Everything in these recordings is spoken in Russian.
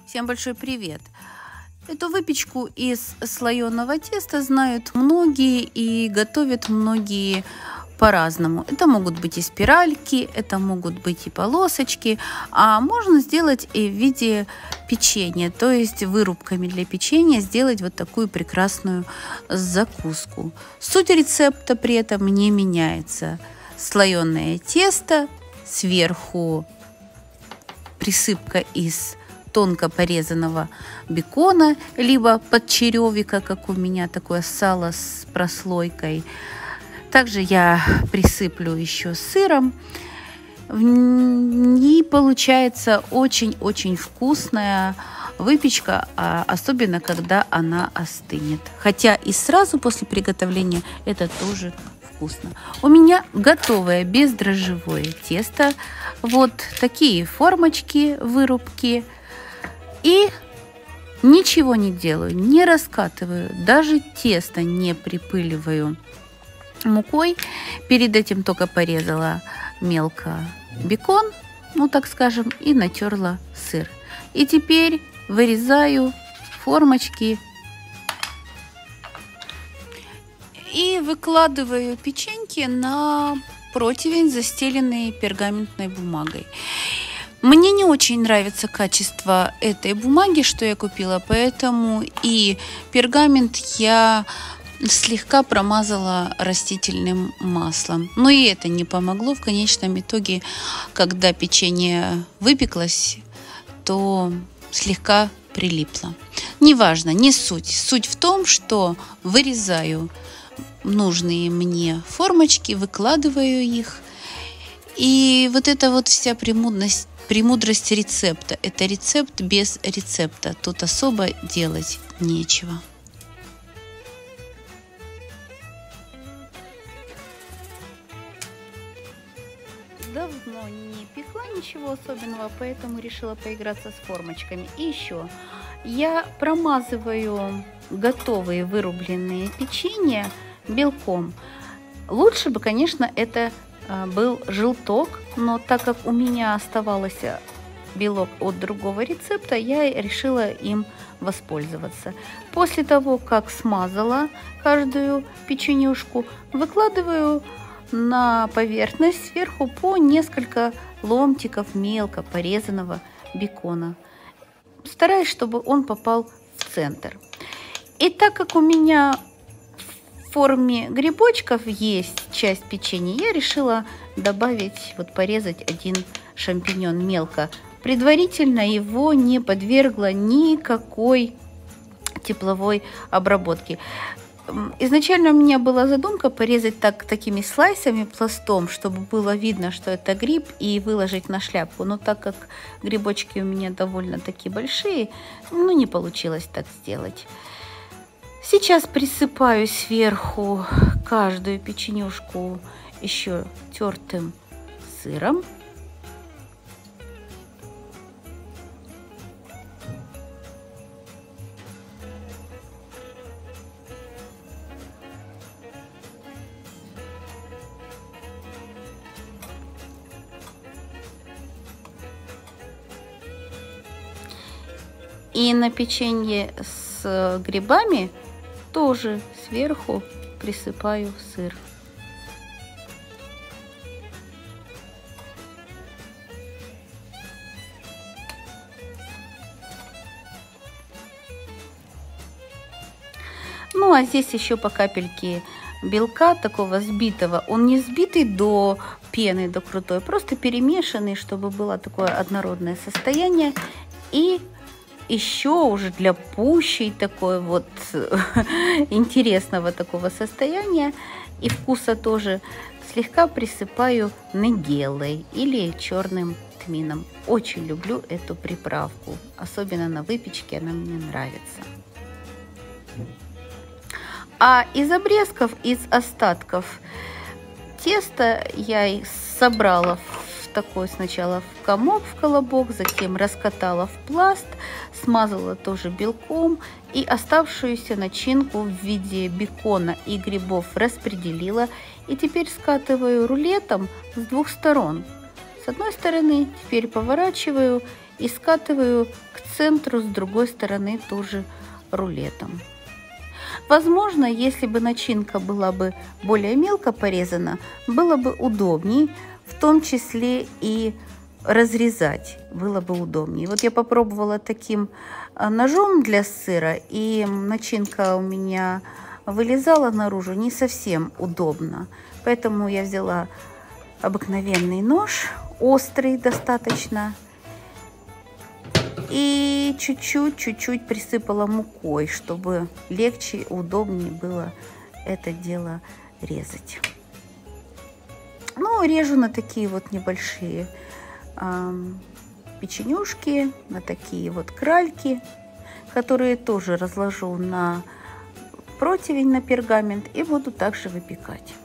Всем большой привет! Эту выпечку из слоеного теста знают многие и готовят многие по-разному. Это могут быть и спиральки, это могут быть и полосочки, а можно сделать и в виде печенья, то есть вырубками для печенья сделать вот такую прекрасную закуску. Суть рецепта при этом не меняется. Слоеное тесто, сверху присыпка из тонко порезанного бекона, либо подчеревика, как у меня, такое сало с прослойкой. Также я присыплю еще сыром. И получается очень-очень вкусная выпечка, особенно когда она остынет. Хотя и сразу после приготовления это тоже вкусно. У меня готовое бездрожжевое тесто. Вот такие формочки, вырубки. И ничего не делаю, не раскатываю, даже тесто не припыливаю мукой. Перед этим только порезала мелко бекон, ну так скажем, и натерла сыр. И теперь вырезаю формочки и выкладываю печеньки на противень, застеленный пергаментной бумагой. Мне не очень нравится качество этой бумаги, что я купила, поэтому и пергамент я слегка промазала растительным маслом. Но и это не помогло. В конечном итоге, когда печенье выпеклось, то слегка прилипло. Неважно, не суть. Суть в том, что вырезаю нужные мне формочки, выкладываю их. И вот эта вот вся премудрость рецепта. Это рецепт без рецепта. Тут особо делать нечего. Давно не пекла ничего особенного, поэтому решила поиграться с формочками. И еще я промазываю готовые вырубленные печенья белком. Лучше бы, конечно, это был желток, но так как у меня оставался белок от другого рецепта, я решила им воспользоваться. После того, как смазала каждую печенюшку, выкладываю на поверхность сверху по несколько ломтиков мелко порезанного бекона. Стараюсь, чтобы он попал в центр. И так как у меня в форме грибочков есть часть печенья, я решила добавить, вот порезать один шампиньон мелко. Предварительно его не подвергла никакой тепловой обработке. Изначально у меня была задумка порезать такими слайсами, пластом, чтобы было видно, что это гриб, и выложить на шляпку. Но так как грибочки у меня довольно-таки большие, ну не получилось так сделать. Сейчас присыпаю сверху каждую печенюшку еще тертым сыром. И на печенье с грибами тоже сверху присыпаю сыр. Ну а здесь еще по капельке белка такого сбитого. Он не сбитый до пены, до крутой, просто перемешанный, чтобы было такое однородное состояние. И еще уже для пущей такой вот интересного такого состояния и вкуса тоже слегка присыпаю нигеллой или черным тмином. Очень люблю эту приправку, особенно на выпечке она мне нравится. А из обрезков, из остатков теста я собрала в такой сначала в комок, в колобок, затем раскатала в пласт, смазала тоже белком и оставшуюся начинку в виде бекона и грибов распределила. И теперь скатываю рулетом с двух сторон. С одной стороны теперь поворачиваю и скатываю к центру с другой стороны тоже рулетом. Возможно, если бы начинка была бы более мелко порезана, было бы удобней, в том числе и разрезать было бы удобнее. Вот я попробовала таким ножом для сыра, и начинка у меня вылезала наружу не совсем удобно. Поэтому я взяла обыкновенный нож, острый достаточно, и чуть-чуть присыпала мукой, чтобы легче и удобнее было это дело резать. Ну, режу на такие вот небольшие печенюшки, на такие вот кральки, которые тоже разложу на противень, на пергамент, и буду также выпекать.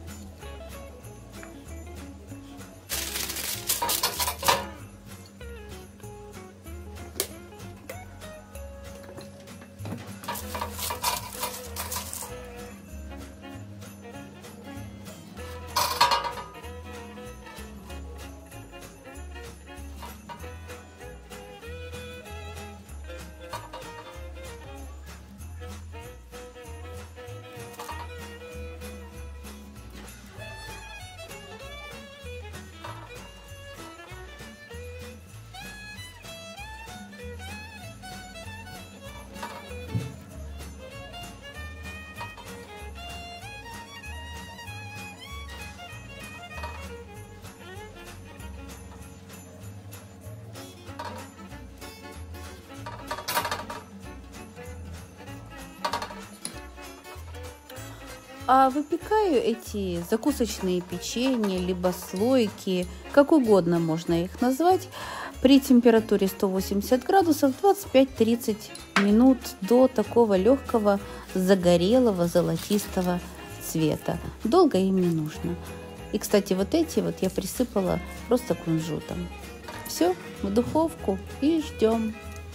А выпекаю эти закусочные печенья, либо слойки, как угодно можно их назвать, при температуре 180 градусов 25-30 минут до такого легкого загорелого золотистого цвета. Долго им не нужно. И, кстати, вот эти вот я присыпала просто кунжутом. Все, в духовку и ждем.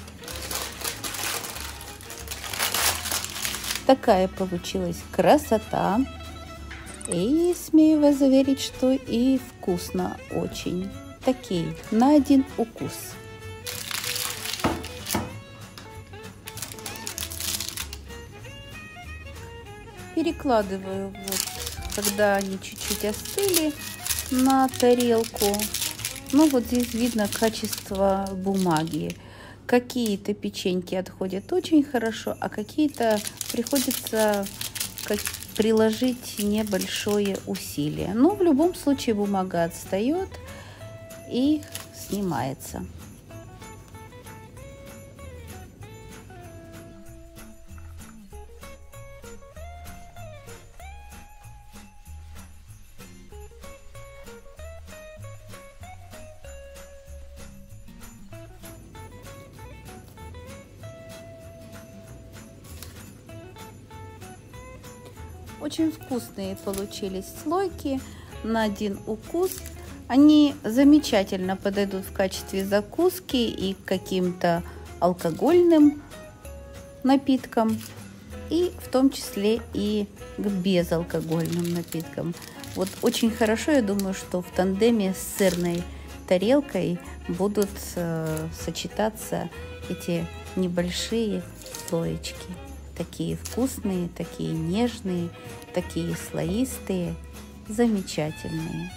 Такая получилась красота. И смею вас заверить, что и вкусно очень. Такие, на один укус. Перекладываю, вот, когда они чуть-чуть остыли, на тарелку. Ну, вот здесь видно качество бумаги. Какие-то печеньки отходят очень хорошо, а какие-то приходится приложить небольшое усилие. Но в любом случае бумага отстает и снимается. Очень вкусные получились слойки на один укус. Они замечательно подойдут в качестве закуски и к каким-то алкогольным напиткам, и в том числе и к безалкогольным напиткам. Вот очень хорошо, я думаю, что в тандеме с сырной тарелкой будут сочетаться эти небольшие слоечки. Такие вкусные, такие нежные, такие слоистые, замечательные.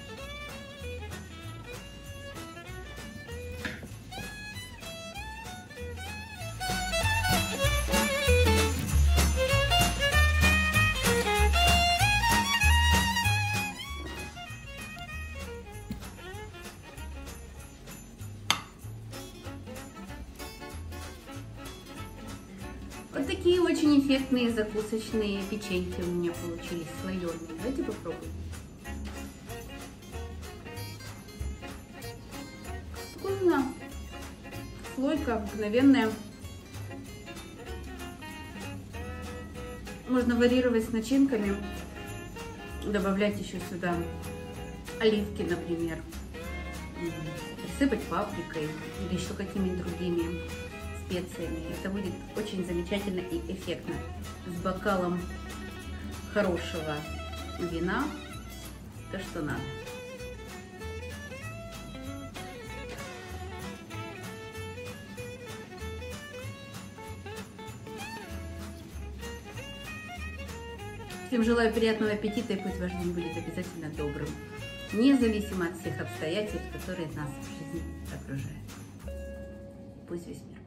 Вот такие очень эффектные закусочные печеньки у меня получились, слоеные. Давайте попробуем. Вкусно. Слойка обыкновенная. Можно варьировать с начинками, добавлять еще сюда оливки, например, присыпать паприкой или еще какими-то другими специями. Это будет очень замечательно и эффектно. С бокалом хорошего вина, то, что надо. Всем желаю приятного аппетита, и пусть ваш день будет обязательно добрым, независимо от всех обстоятельств, которые нас в жизни окружают. Пусть весь мир